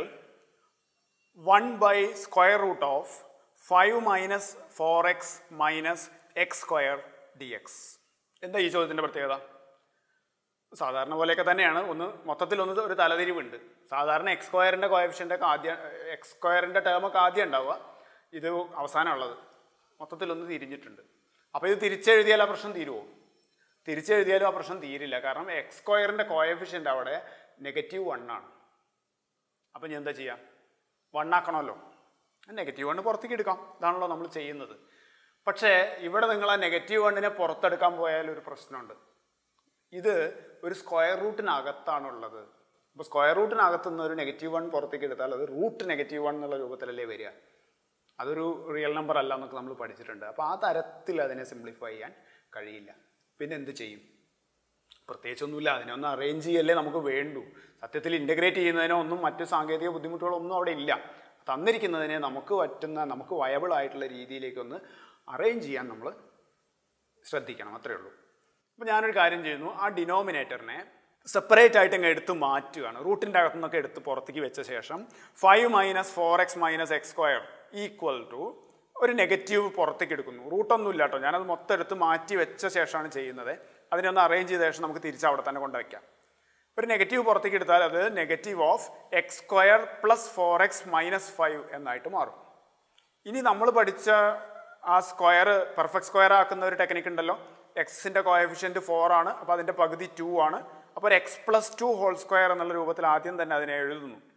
1/√of 5 minus 4x minus x² dx. എന്താ ഈ ചോദ്യത്തിൻ്റെ പ്രത്യേകത? സാധാരണ പോലെയൊക്കെ തന്നെയാണ്. മൊത്തത്തിലൊന്ന് ഒരു തലതിരിവുണ്ട്. സാധാരണ x² കോയഫിഷ്യൻ്റൊക്കെ x² ടേമൊക്കെ ആദ്യം ഉണ്ടാവുക, ഇത് അവസാനമുള്ളത്. മൊത്തത്തിലൊന്ന് തിരിഞ്ഞിട്ടുണ്ട്. അപ്പോൾ ഇത് തിരിച്ചെഴുതിയാൽ ആ പ്രശ്നം തീരുമോ? തിരിച്ചെഴുതിയാലും ആ പ്രശ്നം തീരില്ല. കാരണം x² കോയഫിഷ്യൻ്റ് അവിടെ -1 ആണ്. അപ്പം ഞാൻ എന്താ ചെയ്യാം? 1 ആക്കണമല്ലോ. -1 പുറത്തേക്ക് എടുക്കാം. ഇതാണല്ലോ നമ്മൾ ചെയ്യുന്നത്. പക്ഷേ ഇവിടെ നിങ്ങൾ ആ -1 പുറത്തെടുക്കാൻ പോയാൽ ഒരു പ്രശ്നമുണ്ട്. ഇത് ഒരു സ്ക്വയർ റൂട്ടിനകത്താണുള്ളത്. അപ്പോൾ സ്ക്വയർ റൂട്ടിനകത്തുനിന്ന് ഒരു -1 പുറത്തേക്ക് എടുത്താൽ അത് റൂട്ട് -1 എന്നുള്ള രൂപത്തിലല്ലേ വരിക. അതൊരു റിയൽ നമ്പർ അല്ല എന്നൊക്കെ നമ്മൾ പഠിച്ചിട്ടുണ്ട്. അപ്പോൾ ആ തരത്തിൽ അതിനെ സിംപ്ലിഫൈ ചെയ്യാൻ കഴിയില്ല. പിന്നെ എന്ത് ചെയ്യും? പ്രത്യേകിച്ചൊന്നുമില്ല, അതിനെ ഒന്ന് അറേഞ്ച് ചെയ്യല്ലേ നമുക്ക് വേണ്ടൂ. സത്യത്തിൽ ഇൻ്റഗ്രേറ്റ് ചെയ്യുന്നതിനോ ഒന്നും മറ്റ് സാങ്കേതിക ബുദ്ധിമുട്ടുകളൊന്നും അവിടെ ഇല്ല. തന്നിരിക്കുന്നതിനെ നമുക്ക് പറ്റുന്ന, നമുക്ക് വയബിൾ ആയിട്ടുള്ള രീതിയിലേക്കൊന്ന് അറേഞ്ച് ചെയ്യാൻ നമ്മൾ ശ്രദ്ധിക്കണം, അത്രയേ ഉള്ളൂ. അപ്പോൾ ഞാനൊരു കാര്യം ചെയ്യുന്നു, ആ ഡിനോമിനേറ്ററിനെ സെപ്പറേറ്റ് ആയിട്ട് അങ്ങ് എടുത്ത് മാറ്റുകയാണ്. റൂട്ടിൻ്റെ അകത്തു നിന്നൊക്കെ എടുത്ത് പുറത്തേക്ക് വെച്ച ശേഷം 5 minus 4x minus x² equal to ഒരു നെഗറ്റീവ് പുറത്തേക്ക് എടുക്കുന്നു. റൂട്ടൊന്നും ഇല്ല കേട്ടോ, ഞാനത് മൊത്തം എടുത്ത് മാറ്റി വെച്ച ശേഷമാണ് ചെയ്യുന്നത്. അതിനെ ഒന്ന് അറേഞ്ച് ചെയ്ത ശേഷം നമുക്ക് തിരിച്ച് അവിടെ തന്നെ കൊണ്ടുവയ്ക്കാം. ഒരു നെഗറ്റീവ് പുറത്തേക്ക് എടുത്താൽ അത് -(x² പ്ലസ് 4x മൈനസ് 5) എന്നായിട്ട് മാറും. ഇനി നമ്മൾ പഠിച്ച ആ സ്ക്വയർ പെർഫെക്റ്റ് സ്ക്വയർ ആക്കുന്ന ഒരു ടെക്നിക്ക് ഉണ്ടല്ലോ. എക്സിൻ്റെ കോയഫിഷ്യൻറ്റ് 4 ആണ്, അപ്പോൾ അതിൻ്റെ പകുതി 2 ആണ്. അപ്പോൾ x + 2 ഹോൾ സ്ക്വയർ എന്നുള്ള രൂപത്തിൽ ആദ്യം തന്നെ അതിനെ എഴുതുന്നു.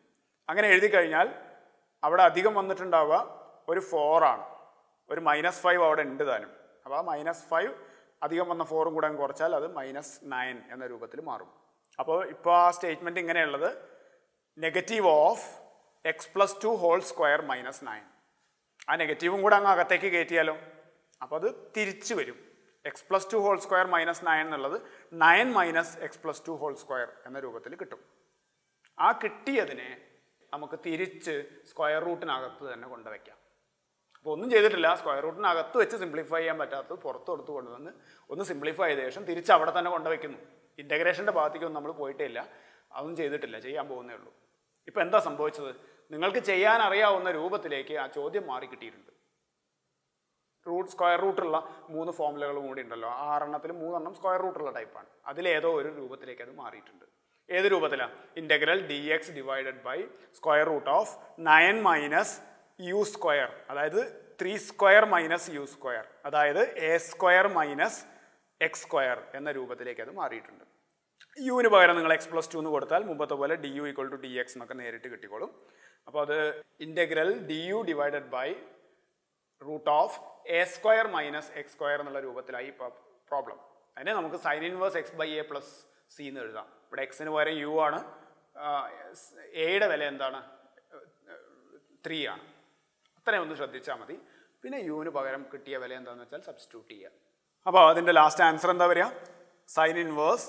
അങ്ങനെ എഴുതി കഴിഞ്ഞാൽ അവിടെ അധികം വന്നിട്ടുണ്ടാവുക ഒരു 4 ആണ്. ഒരു -5 അവിടെ ഉണ്ട് താനും. അപ്പോൾ ആ -5 അധികം വന്ന 4ഉം കൂടെ കുറച്ചാൽ അത് -9 എന്ന രൂപത്തിൽ മാറും. അപ്പോൾ ഇപ്പോൾ ആ സ്റ്റേറ്റ്മെൻറ്റ് ഇങ്ങനെയുള്ളത് negative of x+2 whole square -9. ആ നെഗറ്റീവും കൂടെ അങ്ങ് അകത്തേക്ക് കയറ്റിയാലോ? അപ്പോൾ അത് തിരിച്ചു വരും. x+2 ഹോൾ സ്ക്വയർ -9 എന്നുള്ളത് 9 - x+2 ഹോൾ സ്ക്വയർ എന്ന രൂപത്തിൽ കിട്ടും. ആ കിട്ടിയതിനെ നമുക്ക് തിരിച്ച് സ്ക്വയർ റൂട്ടിനകത്ത് തന്നെ കൊണ്ടുവയ്ക്കാം. അപ്പോൾ ഒന്നും ചെയ്തിട്ടില്ല, സ്ക്വയർ റൂട്ടിനകത്ത് വെച്ച് സിംപ്ലിഫൈ ചെയ്യാൻ പറ്റാത്തത് പുറത്തെടുത്ത് കൊണ്ടുവന്ന് ഒന്ന് സിംപ്ലിഫൈ ചെയ്ത ശേഷം തിരിച്ച് അവിടെ തന്നെ കൊണ്ടുവയ്ക്കുന്നു. ഇൻ്റഗ്രേഷൻ്റെ ഭാഗത്തേക്കൊന്നും നമ്മൾ പോയിട്ടേ ഇല്ല, അതൊന്നും ചെയ്തിട്ടില്ല, ചെയ്യാൻ പോകുന്നേ ഉള്ളൂ. ഇപ്പോൾ എന്താ സംഭവിച്ചത്? നിങ്ങൾക്ക് ചെയ്യാൻ അറിയാവുന്ന രൂപത്തിലേക്ക് ആ ചോദ്യം മാറി കിട്ടിയിട്ടുണ്ട്. സ്ക്വയർ റൂട്ടുള്ള 3 ഫോമുലകളും കൂടി ഉണ്ടല്ലോ, 6 3 സ്ക്വയർ റൂട്ടുള്ള ടൈപ്പാണ്. അതിലേതോ ഒരു രൂപത്തിലേക്ക് അത് മാറിയിട്ടുണ്ട്. ഏത് രൂപത്തിലാണ്? Integral dx divided by square root of 9 - u square, അതായത് 3 സ്ക്വയർ - u സ്ക്വയർ, അതായത് a സ്ക്വയർ - x സ്ക്വയർ എന്ന രൂപത്തിലേക്ക് അത് മാറിയിട്ടുണ്ട്. യുവിന് പകരം നിങ്ങൾ x+2 എന്ന് കൊടുത്താൽ മുമ്പത്തെ പോലെ du = dx എന്നൊക്കെ നേരിട്ട് കിട്ടിക്കോളും. അപ്പോൾ അത് integral du divided by root of a square - x square എന്നുള്ള രൂപത്തിലായി ഇപ്പോൾ പ്രോബ്ലം. അതിനെ നമുക്ക് sin ഇൻവേഴ്സ് x/a + c എന്ന് എഴുതാം. ഇവിടെ എക്സിന് പകരം u ആണ്, എയുടെ വില എന്താണ്? 3 ആണ്. അത്രയും ഒന്ന് ശ്രദ്ധിച്ചാൽ മതി. പിന്നെ യുവിന് പകരം കിട്ടിയ വില എന്താണെന്ന് വെച്ചാൽ സബ്സ്റ്റിറ്റ്യൂട്ട് ചെയ്യുക. അപ്പോൾ അതിൻ്റെ ലാസ്റ്റ് ആൻസർ എന്താ വരിക? sin inverse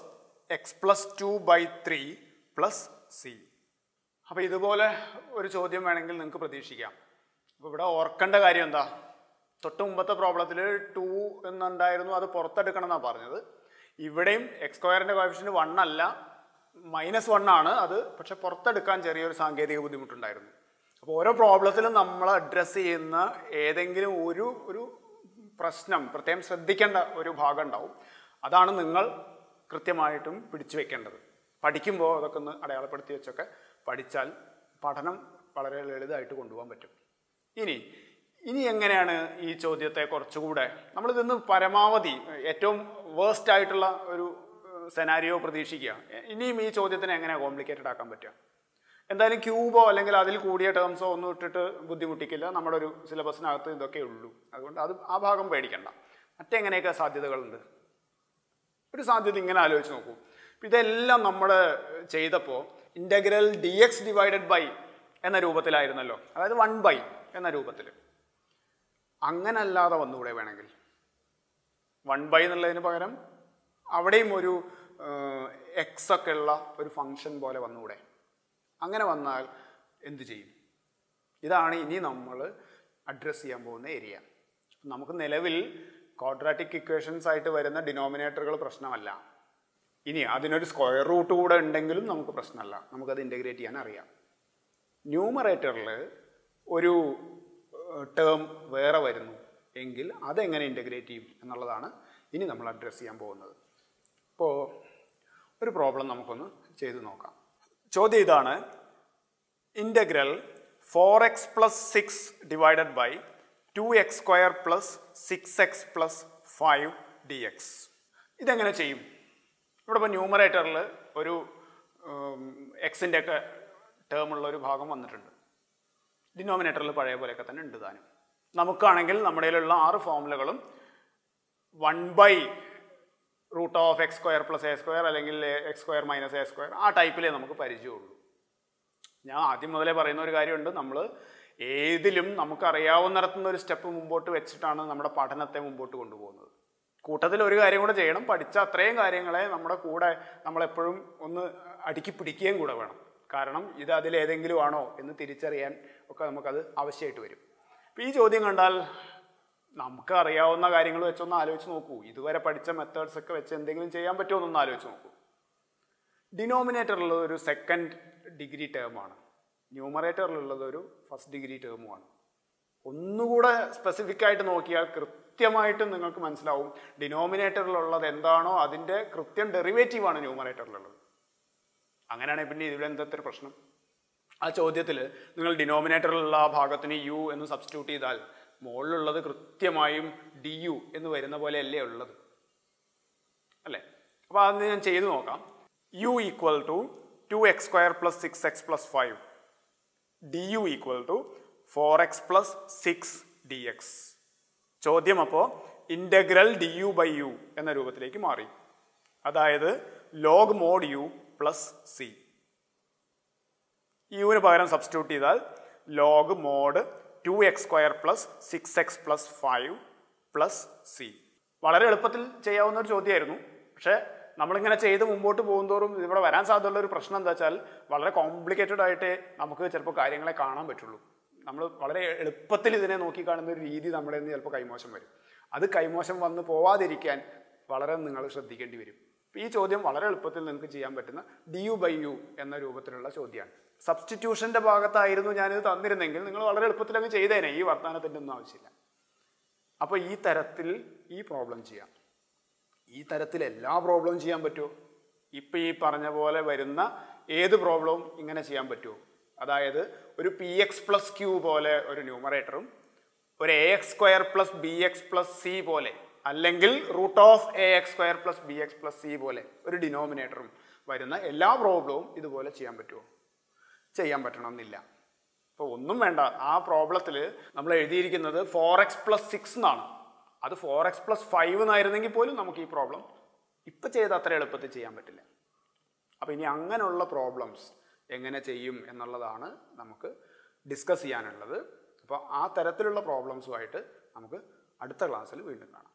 x+2/3 + c. അപ്പോൾ ഇതുപോലെ ഒരു ചോദ്യം വേണമെങ്കിൽ നിങ്ങൾക്ക് പ്രതീക്ഷിക്കാം. അപ്പോൾ ഇവിടെ ഓർക്കേണ്ട കാര്യം എന്താ? തൊട്ട് മുമ്പത്തെ പ്രോബ്ലത്തിൽ 2 എന്നുണ്ടായിരുന്നു, അത് പുറത്തെടുക്കണം എന്നാണ് പറഞ്ഞത്. ഇവിടെയും x സ്ക്വയറിൻ്റെ കോഎഫിഷ്യന്റ് 1 അല്ല, -1 ആണ് അത്, പക്ഷെ പുറത്തെടുക്കാൻ ചെറിയൊരു സാങ്കേതിക ബുദ്ധിമുട്ടുണ്ടായിരുന്നു. അപ്പോൾ ഓരോ പ്രോബ്ലത്തിലും നമ്മൾ അഡ്രസ്സ് ചെയ്യുന്ന ഏതെങ്കിലും ഒരു പ്രശ്നം പ്രത്യേകം ശ്രദ്ധിക്കേണ്ട ഒരു ഭാഗം ഉണ്ടാവും. അതാണ് നിങ്ങൾ കൃത്യമായിട്ടും പിടിച്ചു വെക്കേണ്ടത്. പഠിക്കുമ്പോൾ അതൊക്കെ ഒന്ന് അടയാളപ്പെടുത്തി വെച്ചൊക്കെ പഠിച്ചാൽ പഠനം വളരെ ലളിതമായിട്ട് കൊണ്ടുപോകാൻ പറ്റും. ഇനി എങ്ങനെയാണ് ഈ ചോദ്യത്തെ കുറച്ചുകൂടെ നമ്മളിതിന്ന് പരമാവധി ഏറ്റവും വേസ്റ്റ് ആയിട്ടുള്ള ഒരു സെനാരിയോ പ്രതീക്ഷിക്കുക. ഇനിയും ഈ ചോദ്യത്തിനെ എങ്ങനെയാണ് കോംപ്ലിക്കേറ്റഡ് ആക്കാൻ പറ്റുക? എന്തായാലും ക്യൂബോ അല്ലെങ്കിൽ അതിൽ കൂടിയ ടേംസോ ഒന്നും ഇട്ടിട്ട് ബുദ്ധിമുട്ടിക്കില്ല. നമ്മുടെ ഒരു സിലബസിനകത്ത് ഇതൊക്കെ ഉള്ളൂ. അതുകൊണ്ട് ആ ഭാഗം പേടിക്കണ്ട. മറ്റെങ്ങനെയൊക്കെ സാധ്യതകളുണ്ട്? ഒരു സാധ്യത ഇങ്ങനെ ആലോചിച്ച് നോക്കൂ. ഇതെല്ലാം നമ്മൾ ചെയ്തപ്പോൾ ഇൻ്റഗ്രൽ dx ഡിവൈഡഡ് ബൈ എന്ന രൂപത്തിലായിരുന്നല്ലോ, അതായത് 1/, എന്ന രൂപത്തിൽ. അങ്ങനെ അല്ലാതെ വന്നുകൂടെ വേണമെങ്കിൽ? 1/, എന്നുള്ളതിന് പകരം അവിടെയും ഒരു x ഒക്കെ ഉള്ള ഒരു ഫങ്ഷൻ പോലെ വന്നുകൂടെ? അങ്ങനെ വന്നാൽ എന്തു ചെയ്യും? ഇതാണ് ഇനി നമ്മൾ അഡ്രസ്സ് ചെയ്യാൻ പോകുന്ന ഏരിയ. നമുക്ക് നിലവിൽ ക്വാഡ്രാറ്റിക് ഇക്വേഷൻസ് ആയിട്ട് വരുന്ന ഡിനോമിനേറ്ററുകൾ പ്രശ്നമല്ല. ഇനി അതിനൊരു സ്ക്വയർ റൂട്ട് കൂടെ ഉണ്ടെങ്കിലും നമുക്ക് പ്രശ്നമല്ല, നമുക്കത് ഇൻ്റഗ്രേറ്റ് ചെയ്യാൻ അറിയാം. ന്യൂമറേറ്ററിൽ ഒരു ടേം വേറെ വരുന്നു എങ്കിൽ അതെങ്ങനെ ഇൻ്റഗ്രേറ്റ് ചെയ്യും എന്നുള്ളതാണ് ഇനി നമ്മൾ അഡ്രസ്സ് ചെയ്യാൻ പോകുന്നത്. അപ്പോൾ ഒരു പ്രോബ്ലം നമുക്കൊന്ന് ചെയ്ത് നോക്കാം. ചോദ്യം ഇതാണ്: integral 4x + 6 divided by 2x² + 6x + 5 dx. ഇതെങ്ങനെ ചെയ്യും? ഇവിടെ ഇപ്പോൾ ന്യൂമറേറ്ററിൽ ഒരു എക്സിൻ്റെ ഒക്കെ ടേമുള്ള ഒരു ഭാഗം വന്നിട്ടുണ്ട്. ഡിനോമിനേറ്ററിൽ പഴയ പോലെയൊക്കെ തന്നെ ഉണ്ട് താനും. നമുക്കാണെങ്കിൽ നമ്മുടെ കയ്യിലുള്ള 6 ഫോമുലകളും 1/√x² + a² അല്ലെങ്കിൽ x² - a², ആ ടൈപ്പിലേ നമുക്ക് പരിചയമുള്ളൂ. ഞാൻ ആദ്യം മുതലേ പറയുന്ന ഒരു കാര്യമുണ്ട്, നമ്മൾ ഏതിലും നമുക്കറിയാവുന്നിടത്തുനിന്ന് ഒരു സ്റ്റെപ്പ് മുമ്പോട്ട് വെച്ചിട്ടാണ് നമ്മുടെ പഠനത്തെ മുമ്പോട്ട് കൊണ്ടുപോകുന്നത്. കൂട്ടത്തിൽ ഒരു കാര്യം കൂടെ ചെയ്യണം, പഠിച്ച അത്രയും കാര്യങ്ങളെ നമ്മുടെ കൂടെ നമ്മളെപ്പോഴും ഒന്ന് അടുക്കി പിടിക്കുകയും കൂടെ വേണം. കാരണം ഇത് അതിലേതെങ്കിലും ആണോ എന്ന് തിരിച്ചറിയാൻ ഒക്കെ നമുക്കത് ആവശ്യമായിട്ട് വരും. അപ്പോൾ ഈ ചോദ്യം കണ്ടാൽ നമുക്ക് അറിയാവുന്ന കാര്യങ്ങൾ വെച്ചൊന്ന് ആലോചിച്ച് നോക്കൂ. ഇതുവരെ പഠിച്ച മെത്തേഡ്സ് ഒക്കെ വെച്ച് എന്തെങ്കിലും ചെയ്യാൻ പറ്റുമോ എന്നൊന്ന് ആലോചിച്ച് നോക്കൂ. ഡിനോമിനേറ്ററിലുള്ളത് ഒരു 2nd ഡിഗ്രി ടേമാണ്, ന്യൂമറേറ്ററിലുള്ളത് ഒരു 1st ഡിഗ്രി ടേമുമാണ്. ഒന്നുകൂടെ സ്പെസിഫിക് ആയിട്ട് നോക്കിയാൽ കൃത്യമായിട്ട് നിങ്ങൾക്ക് മനസ്സിലാവും ഡിനോമിനേറ്ററിലുള്ളത് എന്താണോ അതിൻ്റെ കൃത്യം ഡെറിവേറ്റീവാണ് ന്യൂമറേറ്ററിലുള്ളത്. അങ്ങനെയാണെങ്കിൽ പിന്നെ ഇതിലെന്തൊരു പ്രശ്നം? ആ ചോദ്യത്തിൽ നിങ്ങൾ ഡിനോമിനേറ്ററിലുള്ള ആ ഭാഗത്തിന് u എന്ന് സബ്സ്റ്റിറ്റ്യൂട്ട് ചെയ്താൽ മുകളിലുള്ളത് കൃത്യമായും du എന്ന് വരുന്ന പോലെ അല്ലേ ഉള്ളത്, അല്ലേ? അപ്പോൾ അത് ഞാൻ ചെയ്തു നോക്കാം. u = 2x² + 6x + 5. du equal to 4x plus 6 dx. ചോദ്യം അപ്പോൾ ഇൻ്റഗ്രൽ du ബൈ യു എന്ന രൂപത്തിലേക്ക് മാറി. അതായത് log mod u plus c. യുവിന് പകരം സബ്സ്റ്റിറ്റ്യൂട്ട് ചെയ്താൽ log mod 2x² plus 6x plus 5 plus c. വളരെ എളുപ്പത്തിൽ ചെയ്യാവുന്ന ഒരു ചോദ്യമായിരുന്നു. പക്ഷേ നമ്മളിങ്ങനെ ചെയ്ത് മുമ്പോട്ട് പോകുന്തോറും ഇവിടെ വരാൻ സാധ്യതയുള്ള ഒരു പ്രശ്നം എന്താ വെച്ചാൽ വളരെ കോംപ്ലിക്കേറ്റഡ് ആയിട്ടേ നമുക്ക് ചിലപ്പോൾ കാര്യങ്ങളെ കാണാൻ പറ്റുള്ളൂ. നമ്മൾ വളരെ എളുപ്പത്തിൽ ഇതിനെ നോക്കിക്കാണുന്ന ഒരു രീതി നമ്മുടെ നിന്ന് ചിലപ്പോൾ കൈമോശം വരും. അത് കൈമോശം വന്ന് പോവാതിരിക്കാൻ വളരെ നിങ്ങൾ ശ്രദ്ധിക്കേണ്ടി വരും. ഈ ചോദ്യം വളരെ എളുപ്പത്തിൽ നിങ്ങൾക്ക് ചെയ്യാൻ പറ്റുന്ന du ബൈ യു എന്ന രൂപത്തിലുള്ള ചോദ്യമാണ്. സബ്സ്റ്റിറ്റ്യൂഷൻ്റെ ഭാഗത്തായിരുന്നു ഞാനിത് തന്നിരുന്നെങ്കിൽ നിങ്ങൾ വളരെ എളുപ്പത്തിൽ അങ്ങ് ചെയ്തേനെ, ഈ വർത്തമാനത്തിൻ്റെ ഒന്നും ആവശ്യമില്ല. അപ്പോൾ ഈ തരത്തിൽ ഈ പ്രോബ്ലം ചെയ്യാം. ഈ തരത്തിൽ എല്ലാ പ്രോബ്ലവും ചെയ്യാൻ പറ്റുമോ? ഇപ്പം ഈ പറഞ്ഞ പോലെ വരുന്ന ഏത് പ്രോബ്ലവും ഇങ്ങനെ ചെയ്യാൻ പറ്റുമോ? അതായത് ഒരു px പ്ലസ് ക്യൂ പോലെ ഒരു ന്യൂമറേറ്ററും ഒരു ax² plus bx plus C പോലെ, അല്ലെങ്കിൽ √ax² plus bx plus C പോലെ ഒരു ഡിനോമിനേറ്ററും വരുന്ന എല്ലാ പ്രോബ്ലവും ഇതുപോലെ ചെയ്യാൻ പറ്റുമോ? ചെയ്യാൻ പറ്റണമെന്നില്ല. അപ്പോൾ ഒന്നും വേണ്ട. ആ പ്രോബ്ലത്തിൽ നമ്മൾ എഴുതിയിരിക്കുന്നത് 4x പ്ലസ് 6 എന്നാണ്. അത് 4x പ്ലസ് 5 എന്നായിരുന്നെങ്കിൽ പോലും നമുക്ക് ഈ പ്രോബ്ലം ഇപ്പം ചെയ്ത് അത്ര എളുപ്പത്തിൽ ചെയ്യാൻ പറ്റില്ല. അപ്പോൾ ഇനി അങ്ങനെയുള്ള പ്രോബ്ലംസ് എങ്ങനെ ചെയ്യും എന്നുള്ളതാണ് നമുക്ക് ഡിസ്കസ് ചെയ്യാനുള്ളത്. അപ്പോൾ ആ തരത്തിലുള്ള പ്രോബ്ലംസുമായിട്ട് നമുക്ക് അടുത്ത ക്ലാസ്സിൽ വീണ്ടും കാണാം.